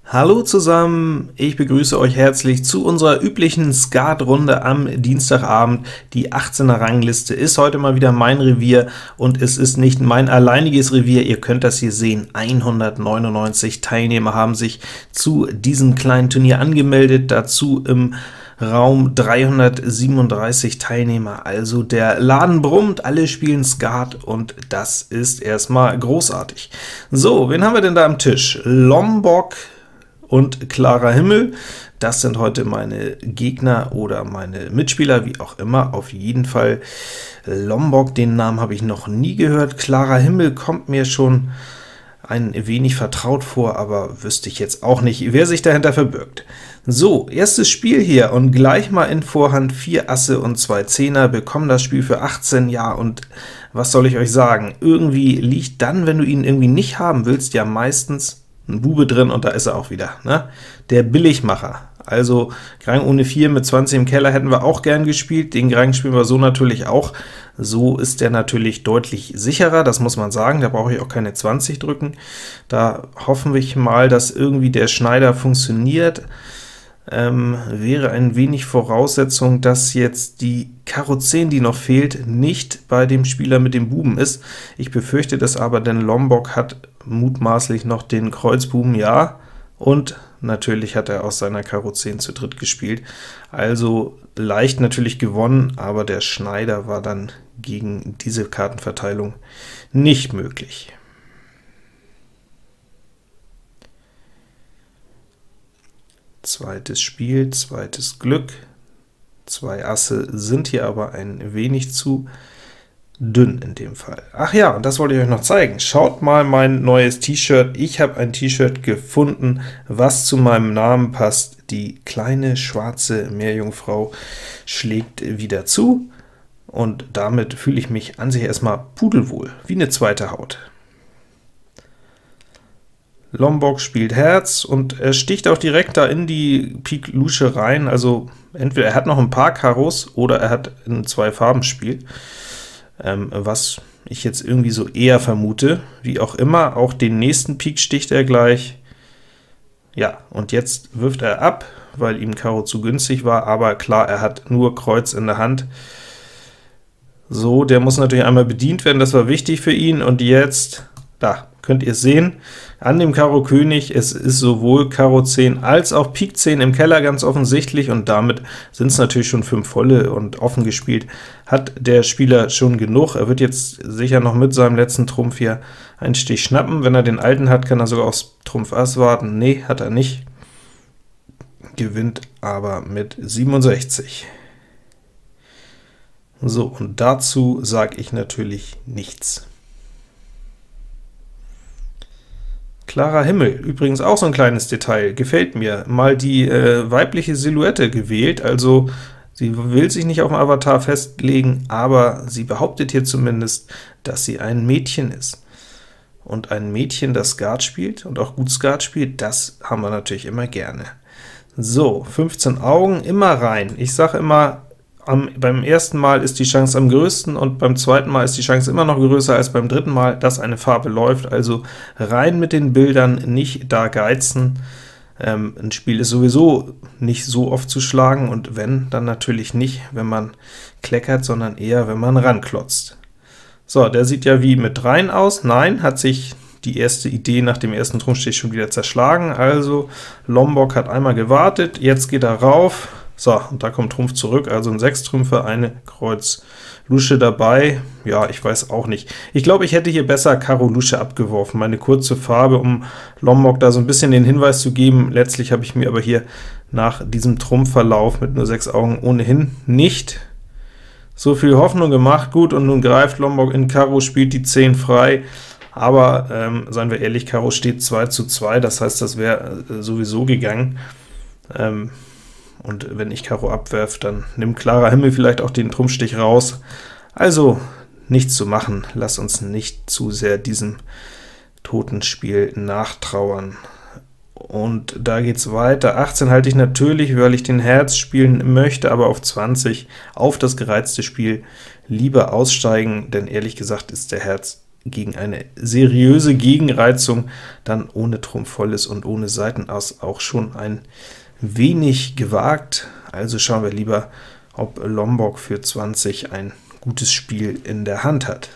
Hallo zusammen, ich begrüße euch herzlich zu unserer üblichen Skatrunde am Dienstagabend. Die 18er Rangliste ist heute mal wieder mein Revier, und es ist nicht mein alleiniges Revier, ihr könnt das hier sehen. 199 Teilnehmer haben sich zu diesem kleinen Turnier angemeldet, dazu im Raum 337 Teilnehmer, also der Laden brummt, alle spielen Skat, und das ist erstmal großartig. So, wen haben wir denn da am Tisch? Lombok und Klarer Himmel, das sind heute meine Gegner oder meine Mitspieler, wie auch immer. Auf jeden Fall Lombok, den Namen habe ich noch nie gehört. Klarer Himmel kommt mir schon ein wenig vertraut vor, aber wüsste ich jetzt auch nicht, wer sich dahinter verbirgt. So, erstes Spiel hier, und gleich mal in Vorhand 4 Asse und 2 Zehner, bekommen das Spiel für 18, ja, und was soll ich euch sagen? Irgendwie liegt dann, wenn du ihn irgendwie nicht haben willst, ja meistens ein Bube drin, und da ist er auch wieder, ne? Der Billigmacher. Also Grang ohne 4 mit 20 im Keller hätten wir auch gern gespielt, den Grang spielen wir so natürlich auch. So ist der natürlich deutlich sicherer, das muss man sagen, da brauche ich auch keine 20 drücken. Da hoffen wir mal, dass irgendwie der Schneider funktioniert. Wäre ein wenig Voraussetzung, dass jetzt die Karo 10, die noch fehlt, nicht bei dem Spieler mit dem Buben ist. Ich befürchte das aber, denn Lombok hat mutmaßlich noch den Kreuzbuben, ja, und natürlich hat er aus seiner Karo 10 zu dritt gespielt. Also leicht natürlich gewonnen, aber der Schneider war dann gegen diese Kartenverteilung nicht möglich. Zweites Spiel, zweites Glück. 2 Asse sind hier aber ein wenig zu dünn in dem Fall. Ach ja, und das wollte ich euch noch zeigen. Schaut mal mein neues T-Shirt. Ich habe ein T-Shirt gefunden, was zu meinem Namen passt. Die kleine schwarze Meerjungfrau schlägt wieder zu, und damit fühle ich mich an sich erstmal pudelwohl, wie eine zweite Haut. Lombok spielt Herz, und er sticht auch direkt da in die Pik Lusche rein, also entweder er hat noch ein paar Karos, oder er hat in 2 Farben Spiel, was ich jetzt irgendwie so eher vermute. Wie auch immer, auch den nächsten Pik sticht er gleich. Ja, und jetzt wirft er ab, weil ihm Karo zu günstig war, aber klar, er hat nur Kreuz in der Hand. So, der muss natürlich einmal bedient werden, das war wichtig für ihn, und jetzt, da könnt ihr es sehen, an dem Karo König, es ist sowohl Karo 10 als auch Pik 10 im Keller, ganz offensichtlich, und damit sind es natürlich schon 5 volle, und offen gespielt hat der Spieler schon genug. Er wird jetzt sicher noch mit seinem letzten Trumpf hier einen Stich schnappen. Wenn er den alten hat, kann er sogar aufs Trumpf Ass warten. Nee, hat er nicht. Gewinnt aber mit 67. So, und dazu sage ich natürlich nichts. Klarer Himmel, übrigens auch so ein kleines Detail, gefällt mir, mal die weibliche Silhouette gewählt, also sie will sich nicht auf dem Avatar festlegen, aber sie behauptet hier zumindest, dass sie ein Mädchen ist. Und ein Mädchen, das Skat spielt, und auch gut Skat spielt, das haben wir natürlich immer gerne. So, 15 Augen, immer rein. Ich sage immer, beim ersten Mal ist die Chance am größten, und beim zweiten Mal ist die Chance immer noch größer als beim dritten Mal, dass eine Farbe läuft. Also rein mit den Bildern, nicht da geizen. Ein Spiel ist sowieso nicht so oft zu schlagen, und wenn, dann natürlich nicht, wenn man kleckert, sondern eher, wenn man ranklotzt. So, der sieht ja wie mit rein aus. Nein, hat sich die erste Idee nach dem ersten Trumpfstich schon wieder zerschlagen. Also Lombok hat einmal gewartet, jetzt geht er rauf. So, und da kommt Trumpf zurück, also ein 6 Trümpfe, eine Kreuz Lusche dabei. Ja, ich weiß auch nicht. Ich glaube, ich hätte hier besser Karo Lusche abgeworfen, meine kurze Farbe, um Lombok da so ein bisschen den Hinweis zu geben. Letztlich habe ich mir aber hier nach diesem Trumpfverlauf mit nur 6 Augen ohnehin nicht so viel Hoffnung gemacht. Gut, und nun greift Lombok in Karo, spielt die 10 frei, aber seien wir ehrlich, Karo steht 2:2, das heißt, das wäre sowieso gegangen. Und wenn ich Karo abwerfe, dann nimmt Klarer Himmel vielleicht auch den Trumpfstich raus. Also nichts zu machen, lass uns nicht zu sehr diesem Totenspiel nachtrauern. Und da geht's weiter. 18 halte ich natürlich, weil ich den Herz spielen möchte, aber auf 20 auf das gereizte Spiel lieber aussteigen, denn ehrlich gesagt ist der Herz gegen eine seriöse Gegenreizung dann ohne Trumpf volles und ohne Seitenass auch schon ein wenig gewagt. Also schauen wir lieber, ob Lombok für 20 ein gutes Spiel in der Hand hat.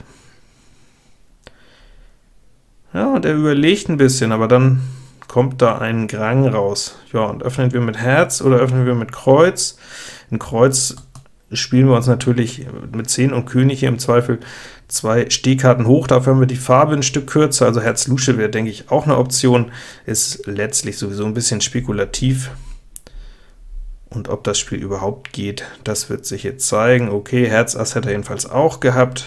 Ja, und er überlegt ein bisschen, aber dann kommt da ein Grang raus. Ja, und öffnen wir mit Herz oder öffnen wir mit Kreuz? In Kreuz spielen wir uns natürlich mit 10 und König hier im Zweifel 2 Stehkarten hoch, dafür haben wir die Farbe ein Stück kürzer, also Herz Lusche wäre, denke ich, auch eine Option, ist letztlich sowieso ein bisschen spekulativ. Und ob das Spiel überhaupt geht, das wird sich jetzt zeigen. Okay, Herz Ass hätte er jedenfalls auch gehabt.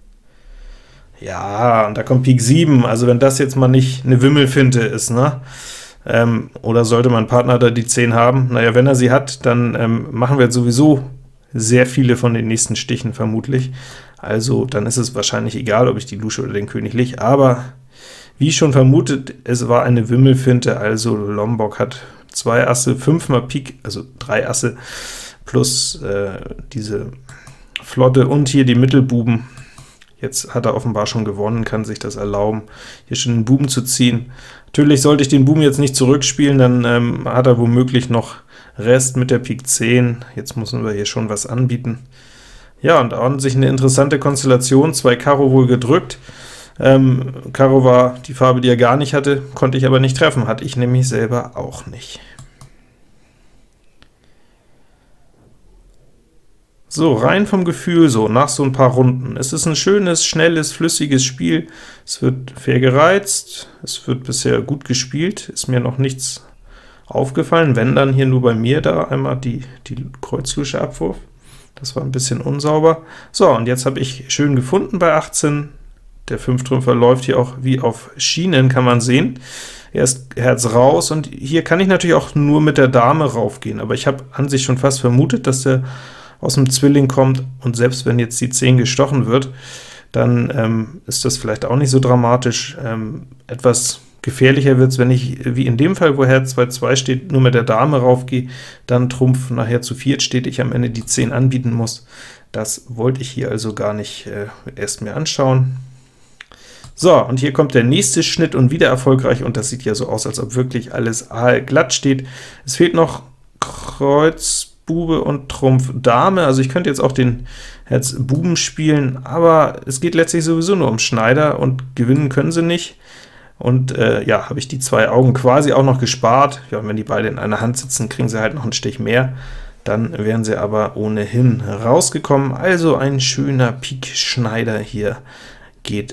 Ja, und da kommt Pik 7, also wenn das jetzt mal nicht eine Wimmelfinte ist, ne? Oder sollte mein Partner da die 10 haben? Naja, wenn er sie hat, dann machen wir jetzt sowieso sehr viele von den nächsten Stichen vermutlich. Also dann ist es wahrscheinlich egal, ob ich die Lusche oder den König leg, aber wie schon vermutet, es war eine Wimmelfinte, also Lombok hat 2 Asse, 5 mal Pik, also 3 Asse, plus diese Flotte und hier die Mittelbuben. Jetzt hat er offenbar schon gewonnen, kann sich das erlauben, hier schon den Buben zu ziehen. Natürlich sollte ich den Buben jetzt nicht zurückspielen, dann hat er womöglich noch Rest mit der Pik 10. Jetzt müssen wir hier schon was anbieten. Ja, und an sich eine interessante Konstellation, 2 Karo wohl gedrückt. Karo war die Farbe, die er gar nicht hatte, konnte ich aber nicht treffen, hatte ich nämlich selber auch nicht. So, rein vom Gefühl so, nach so ein paar Runden. Es ist ein schönes, schnelles, flüssiges Spiel. Es wird fair gereizt, es wird bisher gut gespielt, ist mir noch nichts aufgefallen, wenn dann hier nur bei mir da einmal die Kreuz-Lusche Abwurf. Das war ein bisschen unsauber. So, und jetzt habe ich schön gefunden bei 18. Der 5-Trümpfer läuft hier auch wie auf Schienen, kann man sehen. Erst Herz raus, und hier kann ich natürlich auch nur mit der Dame raufgehen, aber ich habe an sich schon fast vermutet, dass der aus dem Zwilling kommt, und selbst wenn jetzt die 10 gestochen wird, dann ist das vielleicht auch nicht so dramatisch. Etwas gefährlicher wird es, wenn ich, wie in dem Fall, wo Herz bei 2 steht, nur mit der Dame raufgehe, dann Trumpf nachher zu 4 steht, ich am Ende die 10 anbieten muss. Das wollte ich hier also gar nicht erst mir anschauen. So, und hier kommt der nächste Schnitt und wieder erfolgreich, und das sieht ja so aus, als ob wirklich alles glatt steht. Es fehlt noch Kreuz, Bube und Trumpf Dame, also ich könnte jetzt auch den Herz Buben spielen, aber es geht letztlich sowieso nur um Schneider, und gewinnen können sie nicht. Und ja, habe ich die 2 Augen quasi auch noch gespart. Ja, und wenn die beide in einer Hand sitzen, kriegen sie halt noch einen Stich mehr, dann wären sie aber ohnehin rausgekommen. Also ein schöner Pik-Schneider hier geht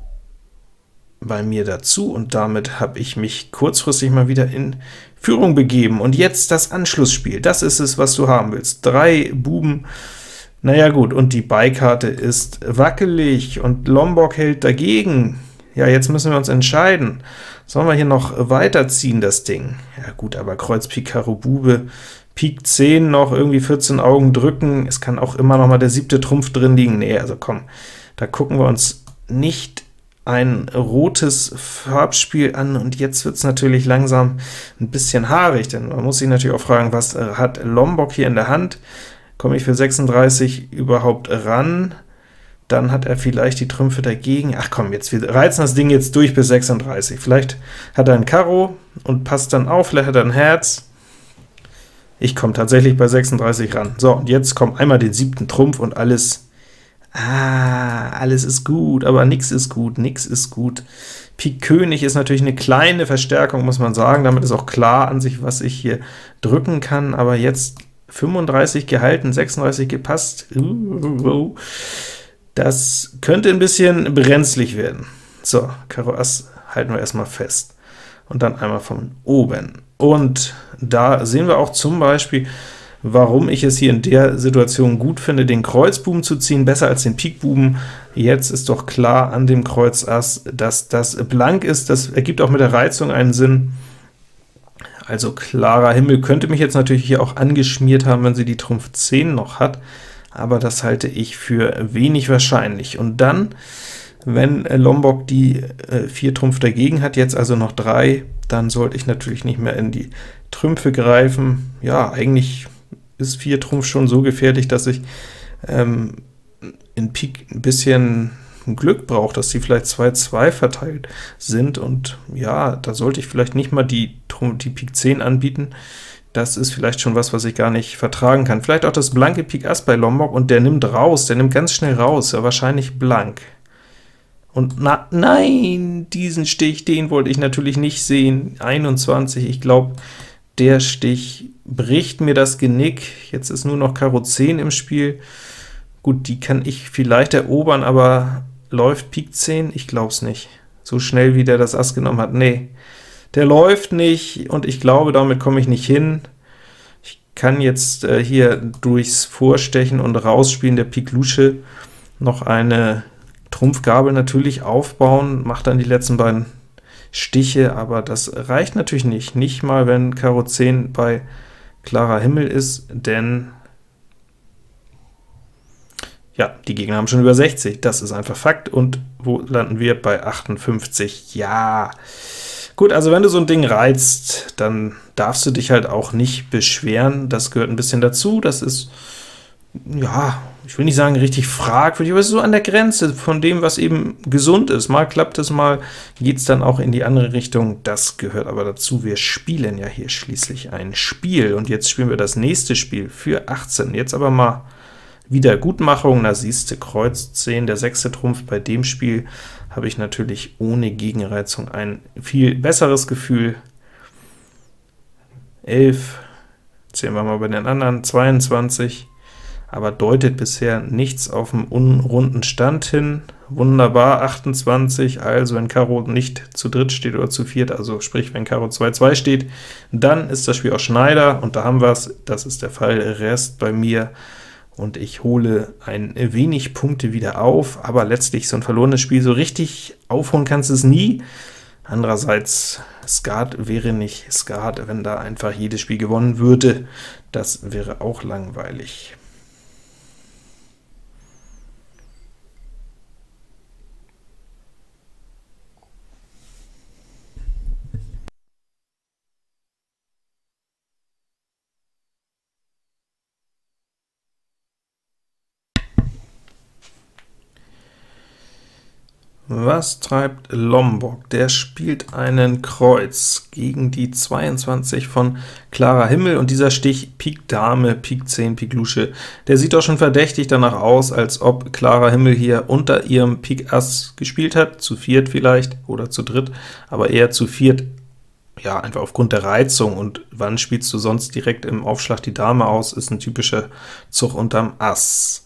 bei mir dazu, und damit habe ich mich kurzfristig mal wieder in Führung begeben. Und jetzt das Anschlussspiel, das ist es, was du haben willst. 3 Buben, naja gut, und die Beikarte ist wackelig, und Lombok hält dagegen. Ja, jetzt müssen wir uns entscheiden. Sollen wir hier noch weiterziehen, das Ding? Ja gut, aber Kreuz, Pik, Karo, Bube, Pik 10 noch, irgendwie 14 Augen drücken, es kann auch immer noch mal der 7. Trumpf drin liegen. Nee, also komm, da gucken wir uns nicht ein rotes Farbspiel an, und jetzt wird es natürlich langsam ein bisschen haarig, denn man muss sich natürlich auch fragen, was hat Lombok hier in der Hand? Komme ich für 36 überhaupt ran? Dann hat er vielleicht die Trümpfe dagegen. Ach komm, jetzt wir reizen das Ding jetzt durch bis 36. Vielleicht hat er ein Karo und passt dann auf, vielleicht hat er ein Herz. Ich komme tatsächlich bei 36 ran. So, und jetzt kommt einmal den 7. Trumpf und alles, alles ist gut, aber nix ist gut, nix ist gut. Pik König ist natürlich eine kleine Verstärkung, muss man sagen, damit ist auch klar an sich, was ich hier drücken kann, aber jetzt 35 gehalten, 36 gepasst, das könnte ein bisschen brenzlig werden. So, Karo Ass halten wir erstmal fest, und dann einmal von oben. Und da sehen wir auch zum Beispiel, warum ich es hier in der Situation gut finde, den Kreuzbuben zu ziehen, besser als den Pikbuben. Jetzt ist doch klar an dem Kreuz Ass, dass das blank ist. Das ergibt auch mit der Reizung einen Sinn. Also klarer Himmel, könnte mich jetzt natürlich hier auch angeschmiert haben, wenn sie die Trumpf 10 noch hat, aber das halte ich für wenig wahrscheinlich. Und dann, wenn Lombok die 4 Trumpf dagegen hat, jetzt also noch 3, dann sollte ich natürlich nicht mehr in die Trümpfe greifen. Ja, eigentlich ist 4 Trumpf schon so gefährlich, dass ich in Pik ein bisschen Glück braucht, dass die vielleicht 2-2 verteilt sind, und ja, da sollte ich vielleicht nicht mal die Pik 10 anbieten. Das ist vielleicht schon was ich gar nicht vertragen kann. Vielleicht auch das blanke Pik Ass bei Lombok, und der nimmt raus, der nimmt ganz schnell raus, ja, wahrscheinlich blank. Und nein, diesen Stich, den wollte ich natürlich nicht sehen. 21, ich glaube, der Stich bricht mir das Genick. Jetzt ist nur noch Karo 10 im Spiel. Gut, die kann ich vielleicht erobern, aber läuft Pik 10? Ich glaube es nicht. So schnell, wie der das Ass genommen hat, nee. Der läuft nicht, und ich glaube, damit komme ich nicht hin. Ich kann jetzt hier durchs Vorstechen und Rausspielen der Pik Lusche noch eine Trumpfgabel natürlich aufbauen, macht dann die letzten beiden Stiche, aber das reicht natürlich nicht mal, wenn Karo 10 bei klarer Himmel ist, denn ja, die Gegner haben schon über 60, das ist einfach Fakt. Und wo landen wir? Bei 58, ja. Gut, also wenn du so ein Ding reizt, dann darfst du dich halt auch nicht beschweren, das gehört ein bisschen dazu, das ist, ja, ich will nicht sagen richtig fragwürdig, aber es ist so an der Grenze von dem, was eben gesund ist. Mal klappt es, mal geht es dann auch in die andere Richtung, das gehört aber dazu. Wir spielen ja hier schließlich ein Spiel, und jetzt spielen wir das nächste Spiel für 18. Jetzt aber mal Wiedergutmachung, da siehst du Kreuz 10, der 6. Trumpf. Bei dem Spiel habe ich natürlich ohne Gegenreizung ein viel besseres Gefühl. 11, zählen wir mal bei den anderen, 22, aber deutet bisher nichts auf dem unrunden Stand hin. Wunderbar, 28, also wenn Karo nicht zu dritt steht oder zu viert, also sprich, wenn Karo 2-2 steht, dann ist das Spiel auch Schneider, und da haben wir es, das ist der Fall. Rest bei mir, und ich hole ein wenig Punkte wieder auf, aber letztlich so ein verlorenes Spiel, so richtig aufholen kannst du es nie. Andererseits, Skat wäre nicht Skat, wenn da einfach jedes Spiel gewonnen würde. Das wäre auch langweilig. Was treibt Lombok? Der spielt einen Kreuz gegen die 22 von klarer Himmel, und dieser Stich Pik Dame, Pik 10, Pik Lusche, der sieht doch schon verdächtig danach aus, als ob klarer Himmel hier unter ihrem Pik Ass gespielt hat, zu viert vielleicht oder zu dritt, aber eher zu viert, ja, einfach aufgrund der Reizung. Und wann spielst du sonst direkt im Aufschlag die Dame aus, ist ein typischer Zug unterm Ass.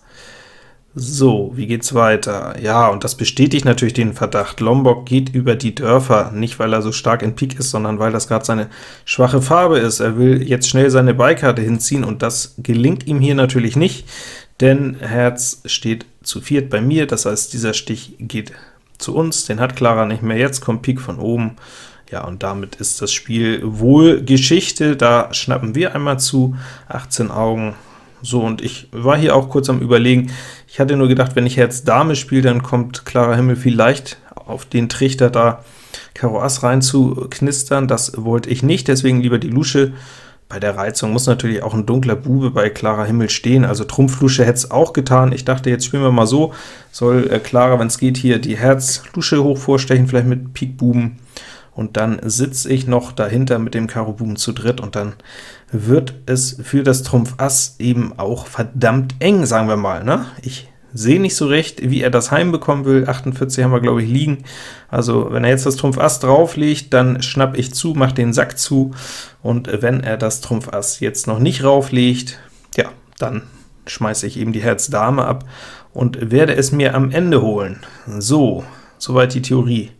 So, wie geht's weiter? Ja, und das bestätigt natürlich den Verdacht. Lombok geht über die Dörfer, nicht weil er so stark in Pik ist, sondern weil das gerade seine schwache Farbe ist. Er will jetzt schnell seine Beikarte hinziehen, und das gelingt ihm hier natürlich nicht, denn Herz steht zu viert bei mir, das heißt, dieser Stich geht zu uns, den hat Klara nicht mehr. Jetzt kommt Pik von oben, ja, und damit ist das Spiel wohl Geschichte. Da schnappen wir einmal zu, 18 Augen. So, und ich war hier auch kurz am Überlegen, ich hatte nur gedacht, wenn ich Herz Dame spiele, dann kommt klarer Himmel vielleicht auf den Trichter da, Karo Ass rein zu knistern, das wollte ich nicht, deswegen lieber die Lusche. Bei der Reizung muss natürlich auch ein dunkler Bube bei klarer Himmel stehen, also Trumpf Lusche hätte es auch getan. Ich dachte, jetzt spielen wir mal so, soll Klara, wenn es geht, hier die Herz Lusche hoch vorstechen, vielleicht mit Pik Buben, und dann sitze ich noch dahinter mit dem Karo Buben zu dritt, und dann wird es für das Trumpf Ass eben auch verdammt eng, sagen wir mal, ne? Ich sehe nicht so recht, wie er das heimbekommen will. 48 haben wir, glaube ich, liegen. Also wenn er jetzt das Trumpf Ass drauflegt, dann schnapp ich zu, mache den Sack zu, und wenn er das Trumpf Ass jetzt noch nicht rauflegt, ja, dann schmeiße ich eben die Herz Dame ab und werde es mir am Ende holen. So, soweit die Theorie.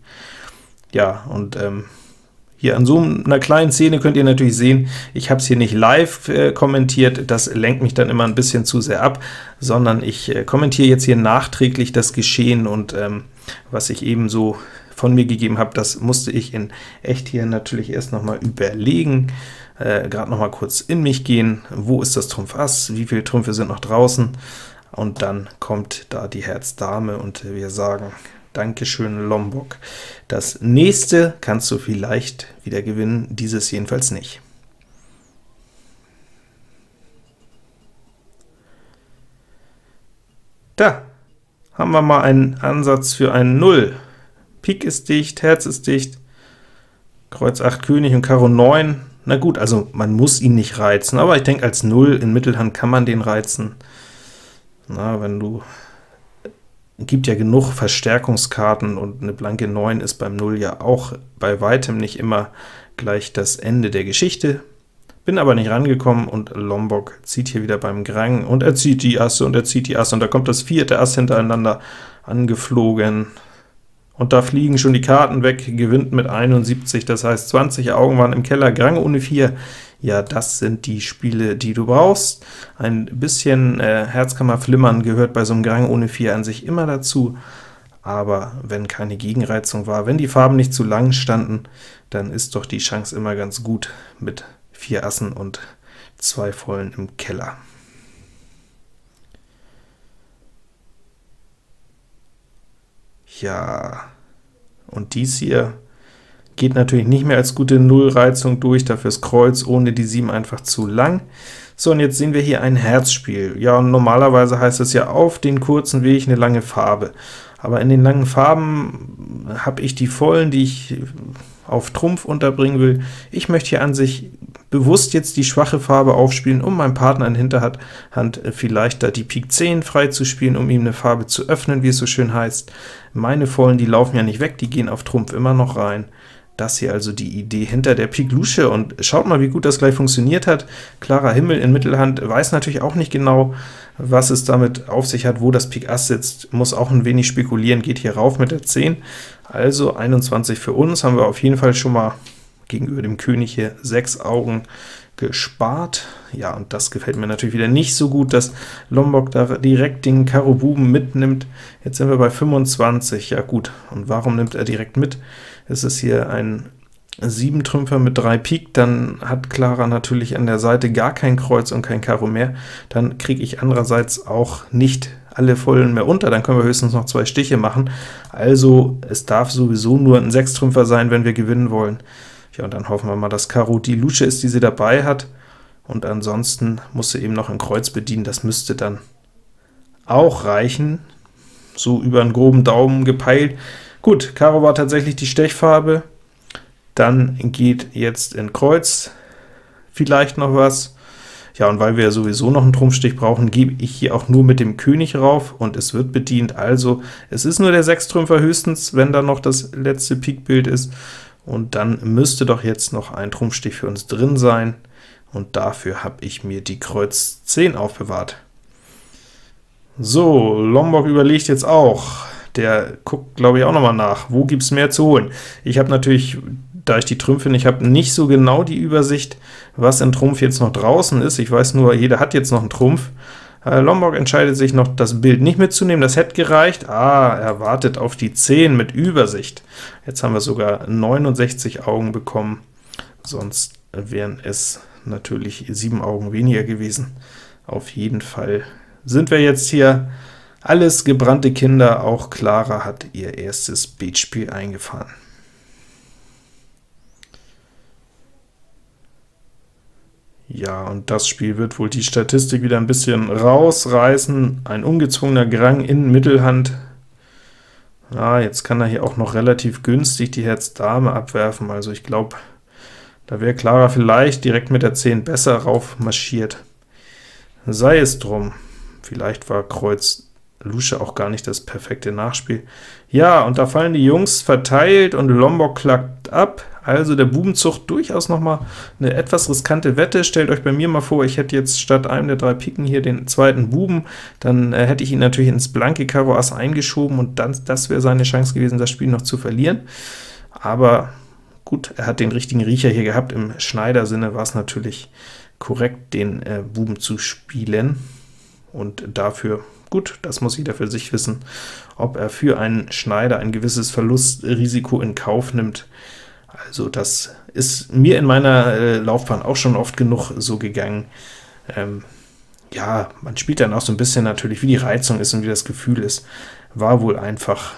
Ja, und hier an so einer kleinen Szene könnt ihr natürlich sehen, ich habe es hier nicht live kommentiert, das lenkt mich dann immer ein bisschen zu sehr ab, sondern ich kommentiere jetzt hier nachträglich das Geschehen, und was ich eben so von mir gegeben habe, das musste ich in echt hier natürlich erst noch mal überlegen, gerade noch mal kurz in mich gehen, wo ist das Trumpf Ass, wie viele Trümpfe sind noch draußen, und dann kommt da die Herz Dame, und wir sagen Dankeschön, Lombok. Das nächste kannst du vielleicht wieder gewinnen, dieses jedenfalls nicht. Da haben wir mal einen Ansatz für einen 0. Pik ist dicht, Herz ist dicht, Kreuz 8 König und Karo 9. Na gut, also man muss ihn nicht reizen, aber ich denke, als 0 in Mittelhand kann man den reizen. Na, wenn du gibt ja genug Verstärkungskarten, und eine blanke 9 ist beim 0 ja auch bei weitem nicht immer gleich das Ende der Geschichte. Bin aber nicht rangekommen, und Lombok zieht hier wieder beim Grang, und er zieht die Asse, und er zieht die Asse, und da kommt das 4. Ass hintereinander angeflogen. Und da fliegen schon die Karten weg, gewinnt mit 71, das heißt 20 Augen waren im Keller, Grang ohne 4. Ja, das sind die Spiele, die du brauchst. Ein bisschen Herzkammerflimmern gehört bei so einem Grang ohne 4 an sich immer dazu, aber wenn keine Gegenreizung war, wenn die Farben nicht zu lang standen, dann ist doch die Chance immer ganz gut mit 4 Assen und 2 Vollen im Keller. Ja, und dies hier geht natürlich nicht mehr als gute Nullreizung durch, dafür ist Kreuz ohne die 7 einfach zu lang. So, und jetzt sehen wir hier ein Herzspiel. Ja, und normalerweise heißt es ja auf den kurzen Weg eine lange Farbe. Aber in den langen Farben habe ich die Vollen, die ich auf Trumpf unterbringen will. Ich möchte hier an sich bewusst jetzt die schwache Farbe aufspielen, um meinem Partner in Hinterhand vielleicht da die Pik 10 frei zu spielen, um ihm eine Farbe zu öffnen, wie es so schön heißt. Meine Vollen, die laufen ja nicht weg, die gehen auf Trumpf immer noch rein. Das hier also die Idee hinter der Pik Lusche, und schaut mal, wie gut das gleich funktioniert hat. Klarer Himmel in Mittelhand, weiß natürlich auch nicht genau, was es damit auf sich hat, wo das Pik Ass sitzt, muss auch ein wenig spekulieren, geht hier rauf mit der 10. Also 21 für uns, haben wir auf jeden Fall schon mal gegenüber dem König hier 6 Augen gespart. Ja, und das gefällt mir natürlich wieder nicht so gut, dass Lombok da direkt den Karo Buben mitnimmt. Jetzt sind wir bei 25, ja gut, und warum nimmt er direkt mit? Es ist hier ein 7-Trümpfer mit 3 Pik, dann hat Clara natürlich an der Seite gar kein Kreuz und kein Karo mehr, dann kriege ich andererseits auch nicht alle Vollen mehr unter, dann können wir höchstens noch 2 Stiche machen. Also es darf sowieso nur ein 6-Trümpfer sein, wenn wir gewinnen wollen. Ja, und dann hoffen wir mal, dass Karo die Lusche ist, die sie dabei hat, und ansonsten muss sie eben noch ein Kreuz bedienen, das müsste dann auch reichen, so über einen groben Daumen gepeilt. Gut, Karo war tatsächlich die Stechfarbe, dann geht jetzt in Kreuz vielleicht noch was. Ja, und weil wir ja sowieso noch einen Trumpfstich brauchen, gebe ich hier auch nur mit dem König rauf, und es wird bedient. Also es ist nur der 6-Trümpfer höchstens, wenn da noch das letzte Pikbild ist, und dann müsste doch jetzt noch ein Trumpfstich für uns drin sein, und dafür habe ich mir die Kreuz 10 aufbewahrt. So, Lombok überlegt jetzt auch. Der guckt, glaube ich, auch noch mal nach, wo gibt es mehr zu holen. Ich habe natürlich, da ich die Trümpfe nicht habe, nicht so genau die Übersicht, was in Trumpf jetzt noch draußen ist. Ich weiß nur, jeder hat jetzt noch einen Trumpf. Lombok entscheidet sich noch, das Bild nicht mitzunehmen, das hätte gereicht. Er wartet auf die 10 mit Übersicht. Jetzt haben wir sogar 69 Augen bekommen, sonst wären es natürlich 7 Augen weniger gewesen. Auf jeden Fall sind wir jetzt hier alles gebrannte Kinder, auch Clara hat ihr erstes Beatspiel eingefahren. Ja, und das Spiel wird wohl die Statistik wieder ein bisschen rausreißen. Ein ungezwungener Grang in Mittelhand. Ja, jetzt kann er hier auch noch relativ günstig die Herz Dame abwerfen, also ich glaube, da wäre Clara vielleicht direkt mit der 10 besser rauf marschiert. Sei es drum, vielleicht war Kreuz Lusche auch gar nicht das perfekte Nachspiel. Ja, und da fallen die Jungs verteilt, und Lombok klackt ab. Also der Bubenzucht durchaus noch mal eine etwas riskante Wette. Stellt euch bei mir mal vor, ich hätte jetzt statt einem der 3 Piken hier den zweiten Buben, dann hätte ich ihn natürlich ins blanke Karo Ass eingeschoben, und dann, das wäre seine Chance gewesen, das Spiel noch zu verlieren. Aber gut, er hat den richtigen Riecher hier gehabt. Im Schneidersinne war es natürlich korrekt, den Buben zu spielen, und dafür, gut, das muss jeder für sich wissen, ob er für einen Schneider ein gewisses Verlustrisiko in Kauf nimmt. Also das ist mir in meiner Laufbahn auch schon oft genug so gegangen. Ja, man spielt dann auch so ein bisschen natürlich, wie die Reizung ist und wie das Gefühl ist. War wohl einfach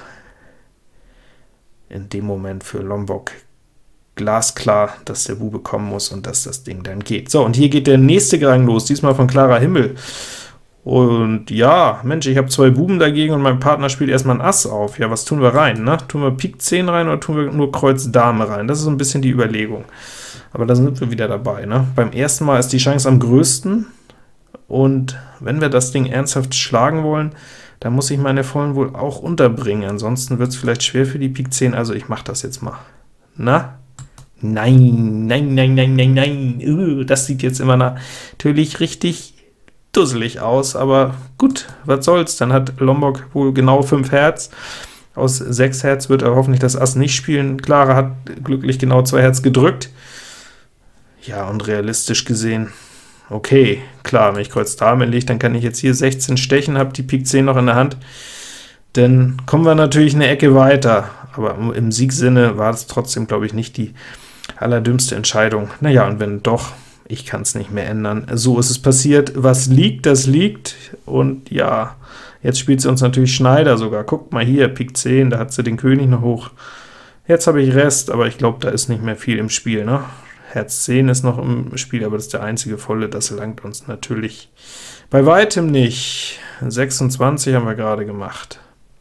in dem Moment für Lombok glasklar, dass der Bube kommen muss und dass das Ding dann geht. So, und hier geht der nächste Grang los, diesmal von Clara Himmel. Und ja, Mensch, ich habe 2 Buben dagegen und mein Partner spielt erstmal ein Ass auf. Ja, was tun wir rein, ne? Tun wir Pik 10 rein oder tun wir nur Kreuz Dame rein? Das ist so ein bisschen die Überlegung. Aber da sind wir wieder dabei, ne? Beim ersten Mal ist die Chance am größten, und wenn wir das Ding ernsthaft schlagen wollen, dann muss ich meine Vollen wohl auch unterbringen. Ansonsten wird es vielleicht schwer für die Pik 10, also ich mache das jetzt mal. Na? Nein, nein, nein, nein, nein, nein. Das sieht jetzt immer natürlich richtig dusselig aus, aber gut, was soll's, dann hat Lombok wohl genau 5 Herz. Aus 6 Herz wird er hoffentlich das Ass nicht spielen. Clara hat glücklich genau 2 Herz gedrückt. Ja, und realistisch gesehen, okay, klar, wenn ich Kreuz Dame lege, dann kann ich jetzt hier 16 stechen, habe die Pik 10 noch in der Hand, dann kommen wir natürlich eine Ecke weiter, aber im Siegsinne war es trotzdem, glaube ich, nicht die allerdümmste Entscheidung. Naja, und wenn doch, ich kann es nicht mehr ändern. So ist es passiert. Was liegt, das liegt. Und ja, jetzt spielt sie uns natürlich Schneider sogar. Guckt mal hier, Pik 10, da hat sie den König noch hoch. Jetzt habe ich Rest, aber ich glaube, da ist nicht mehr viel im Spiel, ne? Herz 10 ist noch im Spiel, aber das ist der einzige volle, das langt uns natürlich bei weitem nicht. 26 haben wir gerade gemacht.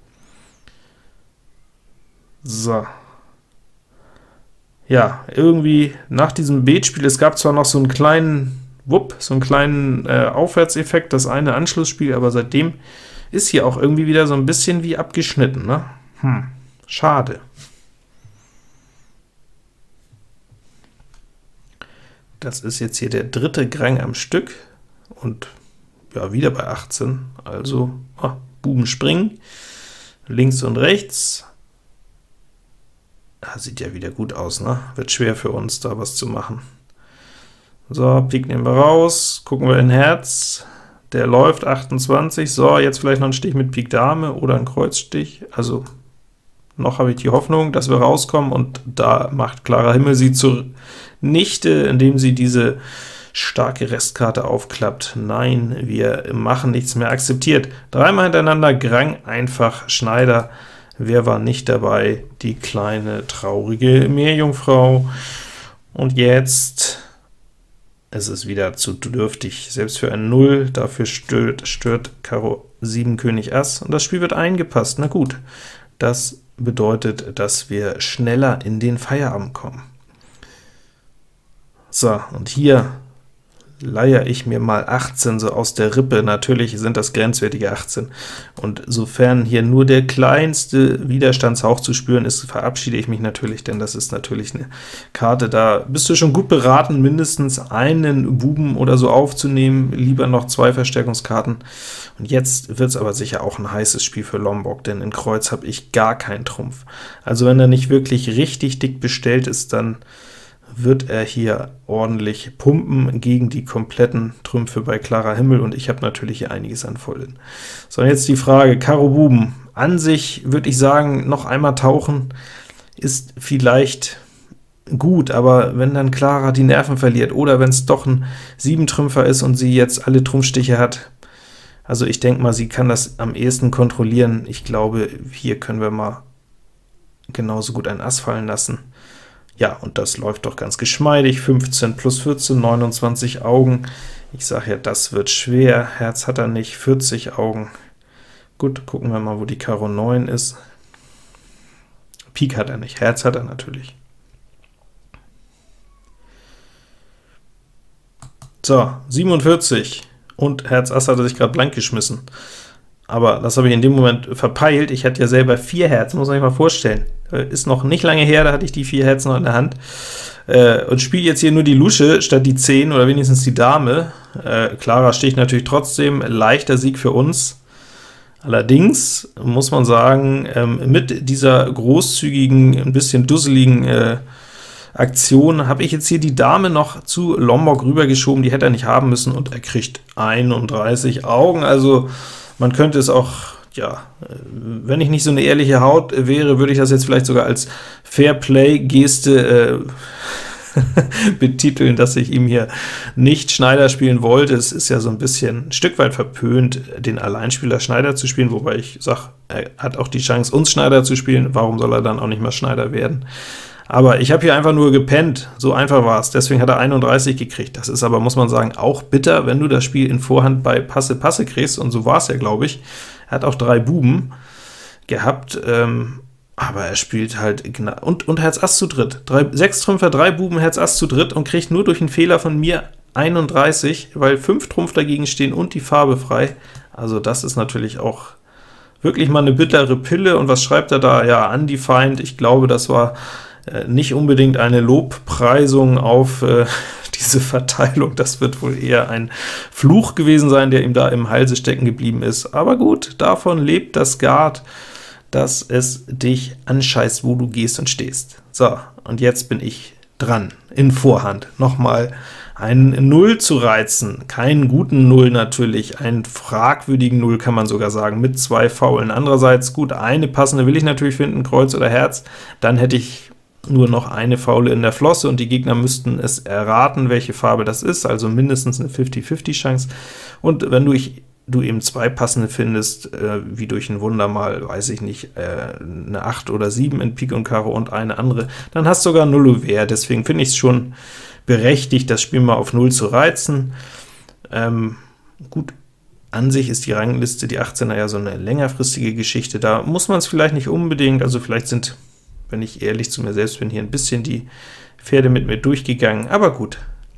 So. Ja, irgendwie nach diesem Beetspiel, es gab zwar noch so einen kleinen so einen kleinen Aufwärtseffekt, das eine Anschlussspiel, aber seitdem ist hier auch irgendwie wieder so ein bisschen wie abgeschnitten, ne? Schade. Das ist jetzt hier der 3. Grang am Stück, und ja, wieder bei 18, also Buben springen, links und rechts. Sieht ja wieder gut aus, ne? Wird schwer für uns, da was zu machen. So, Pik nehmen wir raus, gucken wir in Herz, der läuft 28, so, jetzt vielleicht noch ein Stich mit Pik Dame oder ein Kreuzstich, also noch habe ich die Hoffnung, dass wir rauskommen, und da macht Clara Himmel sie zunichte, indem sie diese starke Restkarte aufklappt. Nein, wir machen nichts mehr, akzeptiert. 3-mal hintereinander Grang, einfach Schneider. Wer war nicht dabei? Die kleine, traurige Meerjungfrau. Und jetzt ist es wieder zu dürftig, selbst für ein 0, dafür stört Karo 7 König Ass, und das Spiel wird eingepasst. Na gut, das bedeutet, dass wir schneller in den Feierabend kommen. So, und hier leihe ich mir mal 18 so aus der Rippe. Natürlich sind das grenzwertige 18, und sofern hier nur der kleinste Widerstandshauch zu spüren ist, verabschiede ich mich natürlich, denn das ist natürlich eine Karte, da bist du schon gut beraten, mindestens einen Buben oder so aufzunehmen, lieber noch 2 Verstärkungskarten. Und jetzt wird es aber sicher auch ein heißes Spiel für Lombok, denn in Kreuz habe ich gar keinen Trumpf. Also wenn er nicht wirklich richtig dick bestellt ist, dann wird er hier ordentlich pumpen gegen die kompletten Trümpfe bei Clara Himmel, und ich habe natürlich hier einiges an Vollen. So, und jetzt die Frage, Karo Buben. An sich würde ich sagen, noch einmal tauchen ist vielleicht gut, aber wenn dann Clara die Nerven verliert, oder wenn es doch ein 7-Trümpfer ist und sie jetzt alle Trumpfstiche hat, also ich denke mal, sie kann das am ehesten kontrollieren. Ich glaube, hier können wir mal genauso gut ein Ass fallen lassen. Ja, und das läuft doch ganz geschmeidig, 15 plus 14, 29 Augen. Ich sage ja, das wird schwer, Herz hat er nicht, 40 Augen. Gut, gucken wir mal, wo die Karo 9 ist. Pik hat er nicht, Herz hat er natürlich. So, 47, und Herz Ass hat er sich gerade blank geschmissen. Aber das habe ich in dem Moment verpeilt. Ich hatte ja selber 4 Herz, muss man sich mal vorstellen. Ist noch nicht lange her, da hatte ich die 4 Herzen noch in der Hand. Und spiele jetzt hier nur die Lusche statt die 10 oder wenigstens die Dame. Clara sticht natürlich trotzdem, leichter Sieg für uns. Allerdings muss man sagen, mit dieser großzügigen, ein bisschen dusseligen Aktion habe ich jetzt hier die Dame noch zu Lombok rübergeschoben, die hätte er nicht haben müssen, und er kriegt 31 Augen, also man könnte es auch, ja, wenn ich nicht so eine ehrliche Haut wäre, würde ich das jetzt vielleicht sogar als Fairplay-Geste betiteln, dass ich ihm hier nicht Schneider spielen wollte. Es ist ja so ein bisschen ein Stück weit verpönt, den Alleinspieler Schneider zu spielen, wobei ich sage, er hat auch die Chance, uns Schneider zu spielen, warum soll er dann auch nicht mal Schneider werden? Aber ich habe hier einfach nur gepennt, so einfach war es, deswegen hat er 31 gekriegt. Das ist aber, muss man sagen, auch bitter, wenn du das Spiel in Vorhand bei Passe kriegst, und so war es ja, glaube ich. Er hat auch 3 Buben gehabt, aber er spielt halt, und Herz Ass zu dritt. 6 Trümpfer, 3 Buben, Herz Ass zu dritt und kriegt nur durch einen Fehler von mir 31, weil 5 Trumpf dagegen stehen und die Farbe frei. Also das ist natürlich auch wirklich mal eine bittere Pille. Und was schreibt er da? Ja, undefined. Ich glaube, das war nicht unbedingt eine Lobpreisung auf diese Verteilung. Das wird wohl eher ein Fluch gewesen sein, der ihm da im Halse stecken geblieben ist. Aber gut, davon lebt das Skat, dass es dich anscheißt, wo du gehst und stehst. So, und jetzt bin ich dran, in Vorhand nochmal einen Null zu reizen. Keinen guten Null natürlich, einen fragwürdigen Null kann man sogar sagen, mit 2 Faulen. Andererseits, gut, eine passende will ich natürlich finden, Kreuz oder Herz, dann hätte ich nur noch eine Faule in der Flosse, und die Gegner müssten es erraten, welche Farbe das ist, also mindestens eine 50-50 Chance. Und wenn du eben 2 passende findest, wie durch ein Wunder mal, weiß ich nicht, eine 8 oder 7 in Pik und Karo und eine andere, dann hast du sogar Null Ouvert. Deswegen finde ich es schon berechtigt, das Spiel mal auf 0 zu reizen. Gut, an sich ist die Rangliste, die 18er, ja so eine längerfristige Geschichte, da muss man es vielleicht nicht unbedingt, also vielleicht sind, wenn ich ehrlich zu mir selbst bin, hier ein bisschen die Pferde mit mir durchgegangen, aber gut.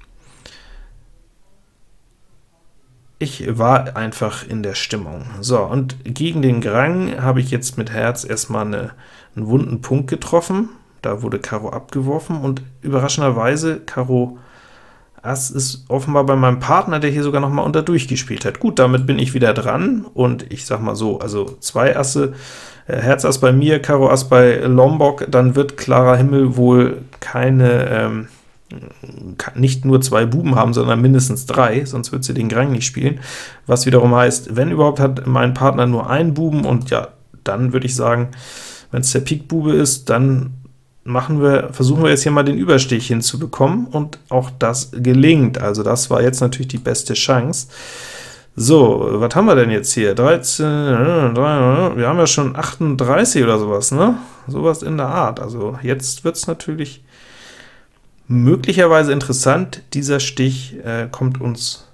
Ich war einfach in der Stimmung. So, und gegen den Grang habe ich jetzt mit Herz erstmal einen wunden Punkt getroffen. Da wurde Karo abgeworfen, und überraschenderweise Karo Ass ist offenbar bei meinem Partner, der hier sogar noch mal unter durchgespielt hat. Gut, damit bin ich wieder dran, und ich sag mal so, also 2 Asse, Herz Ass bei mir, Karo Ass bei Lombok, dann wird klarer Himmel wohl keine, nicht nur 2 Buben haben, sondern mindestens 3, sonst wird sie den Grang nicht spielen, was wiederum heißt, wenn überhaupt, hat mein Partner nur einen Buben, und ja, dann würde ich sagen, wenn es der Pik-Bube ist, dann versuchen wir jetzt hier mal den Überstich hinzubekommen, und auch das gelingt. Also das war jetzt natürlich die beste Chance. So, was haben wir denn jetzt hier? 13, wir haben ja schon 38 oder sowas, ne? Sowas in der Art. Also jetzt wird es natürlich möglicherweise interessant. Dieser Stich kommt uns,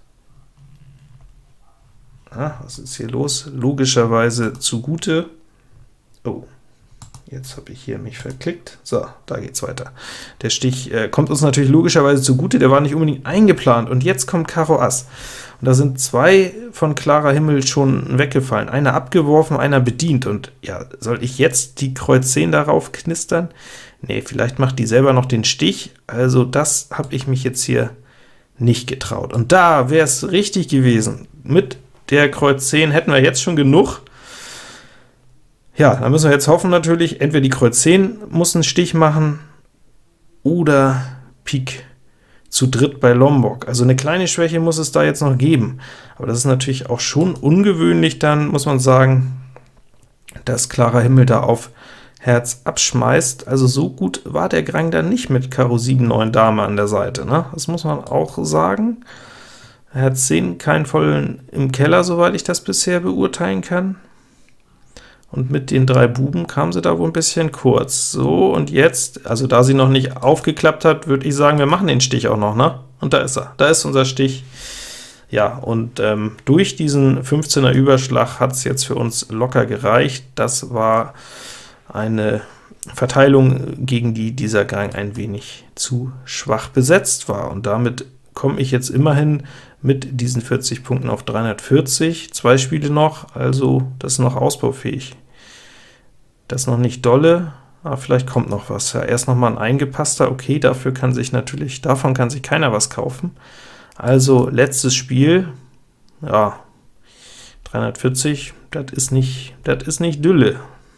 was ist hier los? Logischerweise zugute. Oh, jetzt habe ich hier mich verklickt. So, da geht's weiter. Der Stich kommt uns natürlich logischerweise zugute, der war nicht unbedingt eingeplant, und jetzt kommt Karo Ass. Und da sind 2 von klarer Himmel schon weggefallen. Einer abgeworfen, einer bedient, und ja, soll ich jetzt die Kreuz 10 darauf knistern? Nee, vielleicht macht die selber noch den Stich, also das habe ich mich jetzt hier nicht getraut. Und da wäre es richtig gewesen. Mit der Kreuz 10 hätten wir jetzt schon genug. Ja, da müssen wir jetzt hoffen natürlich, entweder die Kreuz 10 muss einen Stich machen, oder Pik zu dritt bei Lombok. Also eine kleine Schwäche muss es da jetzt noch geben, aber das ist natürlich auch schon ungewöhnlich, dann muss man sagen, dass klarer Himmel da auf Herz abschmeißt. Also so gut war der Grang dann nicht mit Karo 7, 9 Dame an der Seite, ne? Das muss man auch sagen. Herz 10 keinen vollen im Keller, soweit ich das bisher beurteilen kann. Und mit den 3 Buben kam sie da wohl ein bisschen kurz. So, und jetzt, also da sie noch nicht aufgeklappt hat, würde ich sagen, wir machen den Stich auch noch, ne? Und da ist er, da ist unser Stich. Ja, und durch diesen 15er Überschlag hat es jetzt für uns locker gereicht. Das war eine Verteilung, gegen die dieser Gang ein wenig zu schwach besetzt war, und damit komme ich jetzt immerhin mit diesen 40 Punkten auf 340, 2 Spiele noch, also das ist noch ausbaufähig. Das ist noch nicht dolle, aber vielleicht kommt noch was. Ja, erst noch mal ein eingepasster, okay, davon kann sich keiner was kaufen. Also letztes Spiel, ja, 340, das ist nicht Dülle.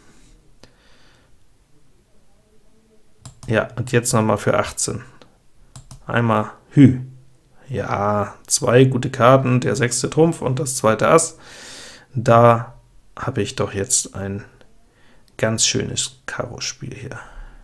Ja, und jetzt noch mal für 18. Einmal Hü. Ja, 2 gute Karten, der 6. Trumpf und das 2. Ass. Da habe ich doch jetzt ein ganz schönes Karo-Spiel hier.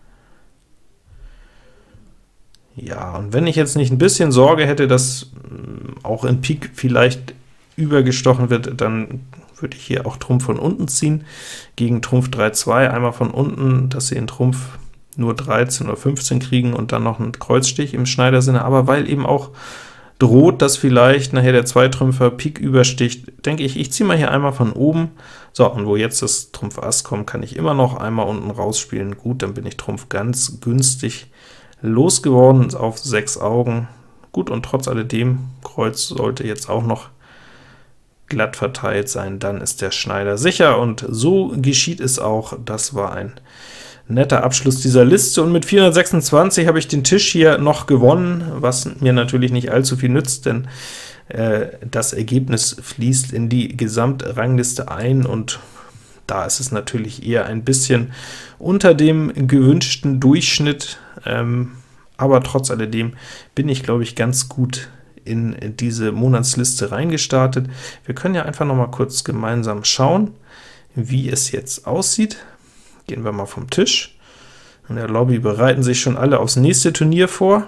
Ja, und wenn ich jetzt nicht ein bisschen Sorge hätte, dass auch in Pik vielleicht übergestochen wird, dann würde ich hier auch Trumpf von unten ziehen, gegen Trumpf 3-2, einmal von unten, dass sie in Trumpf nur 13 oder 15 kriegen und dann noch einen Kreuzstich im Schneidersinne, aber weil eben auch droht, dass vielleicht nachher der Zweitrümpfer Pik übersticht, denke ich, ich ziehe mal hier einmal von oben. So, und wo jetzt das Trumpf Ass kommt, kann ich immer noch einmal unten rausspielen. Gut, dann bin ich Trumpf ganz günstig losgeworden auf 6 Augen. Gut, und trotz alledem, Kreuz sollte jetzt auch noch glatt verteilt sein, dann ist der Schneider sicher, und so geschieht es auch. Das war ein netter Abschluss dieser Liste, und mit 426 habe ich den Tisch hier noch gewonnen, was mir natürlich nicht allzu viel nützt, denn das Ergebnis fließt in die Gesamtrangliste ein, und da ist es natürlich eher ein bisschen unter dem gewünschten Durchschnitt, aber trotz alledem bin ich, glaube ich, ganz gut in diese Monatsliste reingestartet. Wir können ja einfach noch mal kurz gemeinsam schauen, wie es jetzt aussieht. Gehen wir mal vom Tisch. In der Lobby bereiten sich schon alle aufs nächste Turnier vor.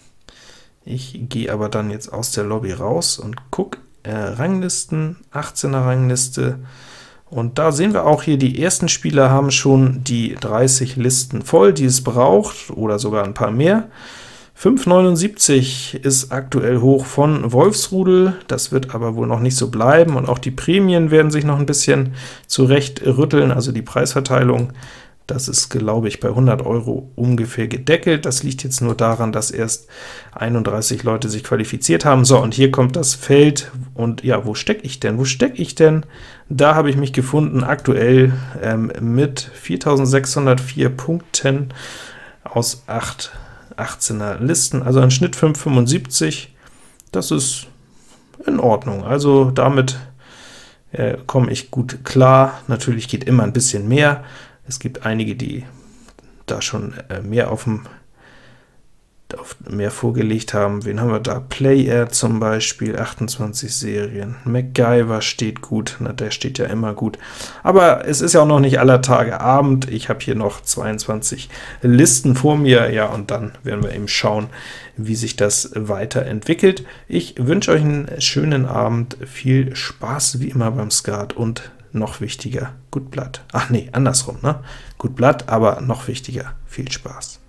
Ich gehe aber dann jetzt aus der Lobby raus und gucke Ranglisten, 18er Rangliste, und da sehen wir auch hier, die ersten Spieler haben schon die 30 Listen voll, die es braucht, oder sogar ein paar mehr. 5,79 ist aktuell hoch von Wolfsrudel, das wird aber wohl noch nicht so bleiben, und auch die Prämien werden sich noch ein bisschen zurecht rütteln, also die Preisverteilung, das ist, glaube ich, bei 100 € ungefähr gedeckelt. Das liegt jetzt nur daran, dass erst 31 Leute sich qualifiziert haben. So, und hier kommt das Feld, und ja, wo stecke ich denn? Wo stecke ich denn? Da habe ich mich gefunden, aktuell mit 4.604 Punkten aus 8 18er Listen, also ein Schnitt 5,75, das ist in Ordnung, also damit komme ich gut klar. Natürlich geht immer ein bisschen mehr, es gibt einige, die da schon mehr mehr vorgelegt haben. Wen haben wir da? Playair zum Beispiel, 28 Serien. MacGyver steht gut, na, der steht ja immer gut. Aber es ist ja auch noch nicht aller Tage Abend. Ich habe hier noch 22 Listen vor mir, ja, und dann werden wir eben schauen, wie sich das weiterentwickelt. Ich wünsche euch einen schönen Abend, viel Spaß wie immer beim Skat, und noch wichtiger, gut Blatt. Ach nee, andersrum, ne? Gut Blatt, aber noch wichtiger, viel Spaß.